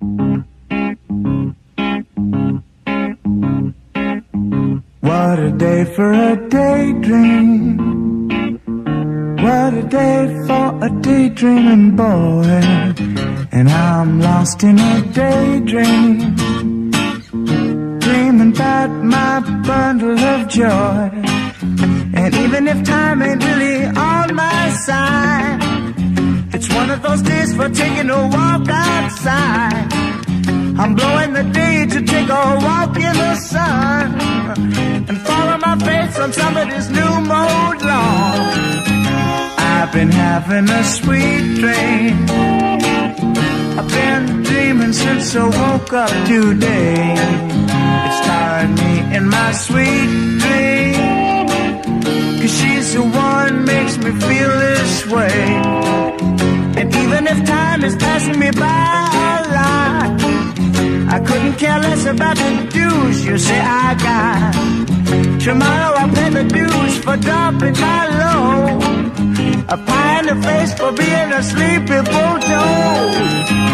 What a day for a daydream. What a day for a daydreaming boy. And I'm lost in a daydream, dreaming about my bundle of joy. And even if time ain't really on my side, it's one of those days for taking a walk outside. I'm blowing the day to take a walk in the sun and follow my face on somebody's new mode lawn. I've been having a sweet dream. I've been dreaming since I woke up today. It started me in my sweet dream, 'cause she's the one makes me feel this way. And even if time is passing me by a lot, I couldn't care less about the dues you say I got. Tomorrow I'll pay the dues for dumping my load, a pie in the face for being a sleepy bulldog.